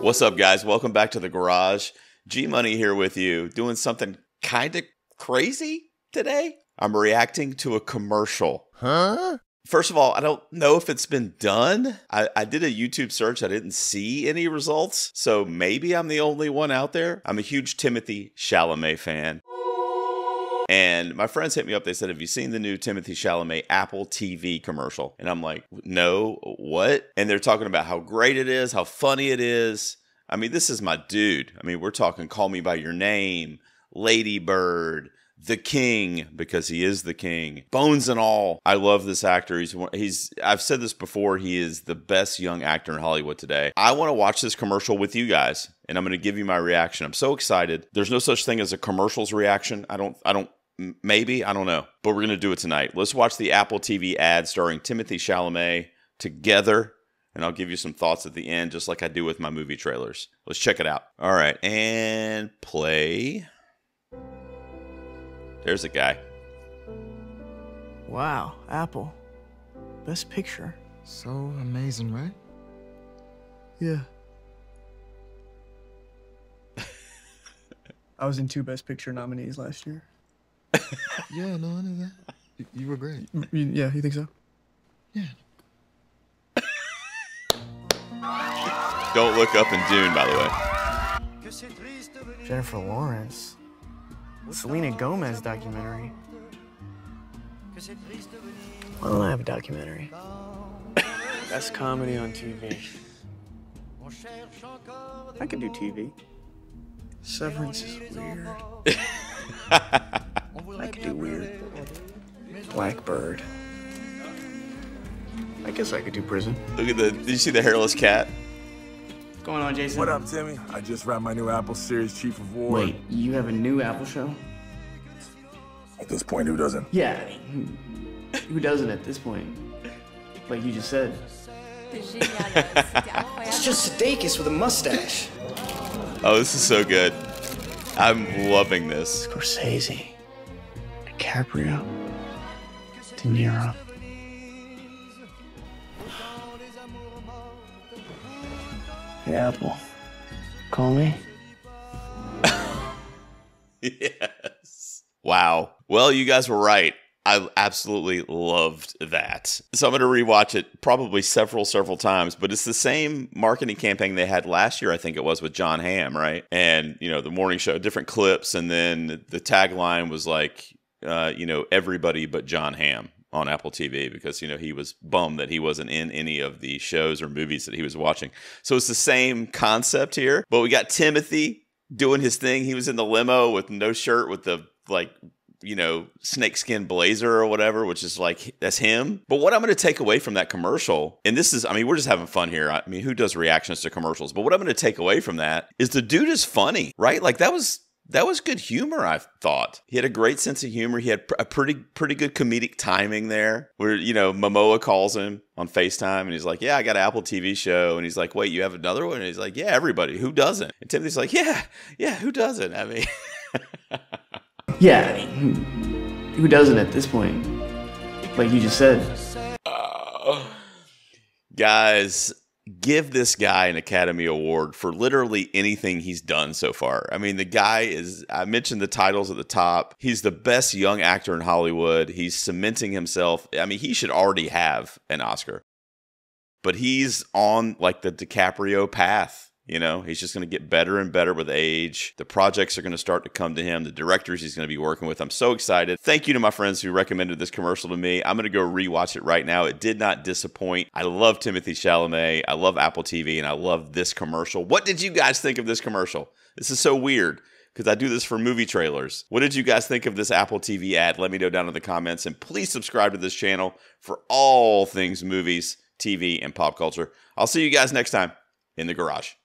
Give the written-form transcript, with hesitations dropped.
What's up, guys? Welcome back to the garage. G Money here with you, doing something kind of crazy today. I'm reacting to a commercial. Huh? First of all, I don't know if it's been done. I did a YouTube search. I didn't see any results. So maybe I'm the only one out there. I'm a huge Timothée Chalamet fan. And my friends hit me up. They said, have you seen the new Timothée Chalamet Apple TV commercial? And I'm like, no, what? And they're talking about how great it is, how funny it is. I mean, this is my dude. I mean, we're talking Call Me By Your Name, Lady Bird, The King, because he is the king, Bones and All. I love this actor. I've said this before, he is the best young actor in Hollywood today. I want to watch this commercial with you guys, and I'm going to give you my reaction. I'm so excited. There's no such thing as a commercials reaction. Maybe, I don't know, but we're going to do it tonight. Let's watch the Apple TV ad starring Timothée Chalamet together, and I'll give you some thoughts at the end, just like I do with my movie trailers. Let's check it out. All right, and play. There's a guy. Wow, Apple. Best Picture. So amazing, right? Yeah. I was in 2 Best Picture nominees last year. Yeah, no, I know that. You were great. Yeah, you think so? Yeah. Don't Look Up in Dune, by the way. Jennifer Lawrence. Selena Gomez documentary. Why don't I have a documentary? Best comedy on TV. I can do TV. Severance is weird. I could do weird. Blackbird. I guess I could do prison. Look at did you see the hairless cat? What's going on, Jason? What up, Timmy? I just wrapped my new Apple Series Chief of War. Wait, you have a new Apple show? At this point, who doesn't? Yeah, who doesn't at this point? Like you just said. It's just Sudeikis with a mustache. Oh, this is so good. I'm loving this. Scorsese. DiCaprio. De Niro. Hey, Apple. Call me. Yes. Wow. Well, you guys were right. I absolutely loved that. So I'm going to rewatch it probably several times, but it's the same marketing campaign they had last year, I think it was, with Jon Hamm, right? And, the morning show, different clips, and then the tagline was like, everybody but Jon Hamm on Apple TV, because, he was bummed that he wasn't in any of the shows or movies that he was watching. So it's the same concept here, but we got Timothée doing his thing. He was in the limo with no shirt, with the, snakeskin blazer or whatever, which is like, that's him. But what I'm going to take away from that commercial, and this is, we're just having fun here. I mean, who does reactions to commercials? But what I'm going to take away from that is the dude is funny, right? Like that was good humor, I thought. He had a great sense of humor. He had a pretty good comedic timing there where, Momoa calls him on FaceTime and he's like, yeah, I got an Apple TV show. And he's like, wait, you have another one? And he's like, yeah, everybody. Who doesn't? And Timothy's like, yeah, who doesn't? I mean... Yeah, who doesn't at this point? Like you just said. Guys, give this guy an Academy Award for literally anything he's done so far. I mean, the guy is, I mentioned the titles at the top. He's the best young actor in Hollywood. He's cementing himself. I mean, he should already have an Oscar. But he's on like the DiCaprio path. He's just going to get better and better with age. The projects are going to start to come to him. The directors he's going to be working with. I'm so excited. Thank you to my friends who recommended this commercial to me. I'm going to go rewatch it right now. It did not disappoint. I love Timothée Chalamet. I love Apple TV, and I love this commercial. What did you guys think of this commercial? This is so weird because I do this for movie trailers. What did you guys think of this Apple TV ad? Let me know down in the comments, and please subscribe to this channel for all things movies, TV, and pop culture. I'll see you guys next time in the garage.